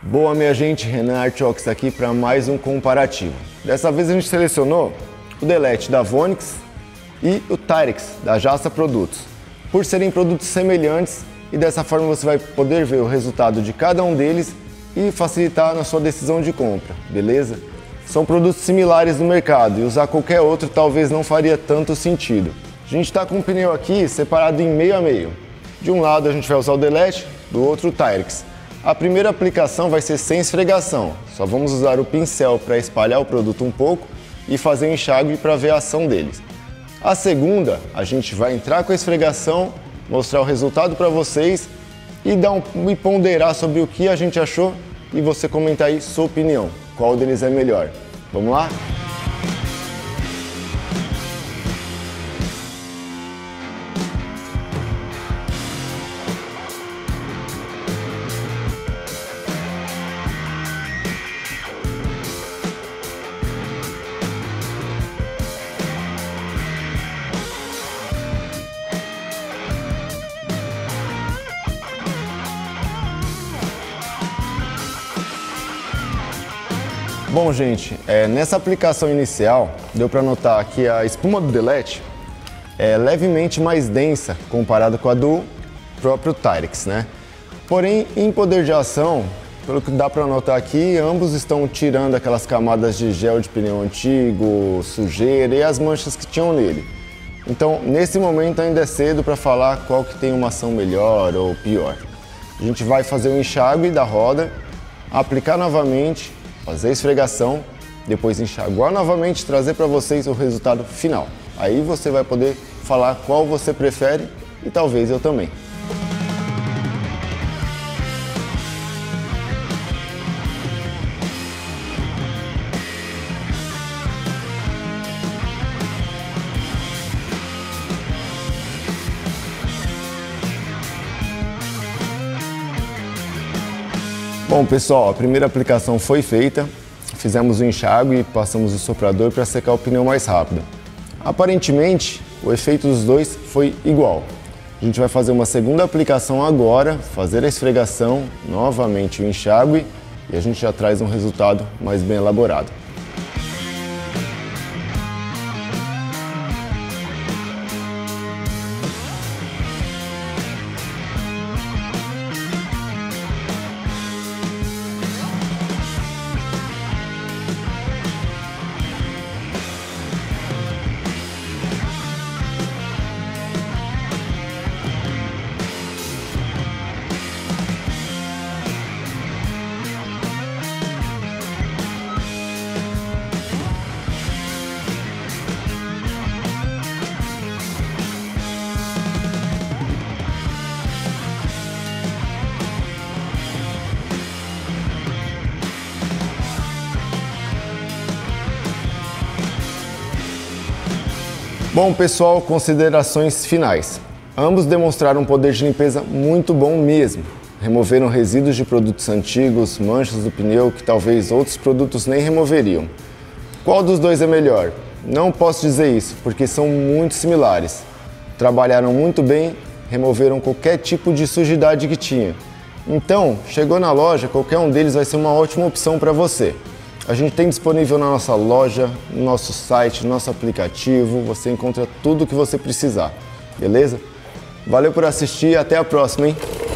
Boa, minha gente, Renan Artiox aqui para mais um comparativo. Dessa vez a gente selecionou o Delete da Vonix e o Tyrex da Jasta Produtos, por serem produtos semelhantes, e dessa forma você vai poder ver o resultado de cada um deles e facilitar na sua decisão de compra, beleza? São produtos similares no mercado e usar qualquer outro talvez não faria tanto sentido. A gente está com o pneu aqui separado em meio a meio. De um lado a gente vai usar o Delete, do outro o Tyrex. A primeira aplicação vai ser sem esfregação, só vamos usar o pincel para espalhar o produto um pouco e fazer o enxágue para ver a ação deles. A segunda, a gente vai entrar com a esfregação, mostrar o resultado para vocês e ponderar sobre o que a gente achou e você comentar aí sua opinião, qual deles é melhor. Vamos lá? Bom, gente, nessa aplicação inicial, deu para notar que a espuma do Delete é levemente mais densa comparada com a do próprio Tyrex, né? Porém, em poder de ação, pelo que dá para notar aqui, ambos estão tirando aquelas camadas de gel de pneu antigo, sujeira e as manchas que tinham nele. Então, nesse momento ainda é cedo para falar qual que tem uma ação melhor ou pior. A gente vai fazer o enxágue da roda, aplicar novamente, fazer a esfregação, depois enxaguar novamente e trazer para vocês o resultado final. Aí você vai poder falar qual você prefere e talvez eu também. Bom, pessoal, a primeira aplicação foi feita, fizemos o enxágue e passamos o soprador para secar o pneu mais rápido. Aparentemente, o efeito dos dois foi igual. A gente vai fazer uma segunda aplicação agora, fazer a esfregação, novamente o enxágue e a gente já traz um resultado mais bem elaborado. Bom, pessoal, considerações finais. Ambos demonstraram um poder de limpeza muito bom mesmo. Removeram resíduos de produtos antigos, manchas do pneu que talvez outros produtos nem removeriam. Qual dos dois é melhor? Não posso dizer isso, porque são muito similares. Trabalharam muito bem, removeram qualquer tipo de sujidade que tinha. Então, chegou na loja, qualquer um deles vai ser uma ótima opção para você. A gente tem disponível na nossa loja, no nosso site, no nosso aplicativo, você encontra tudo o que você precisar, beleza? Valeu por assistir e até a próxima, hein?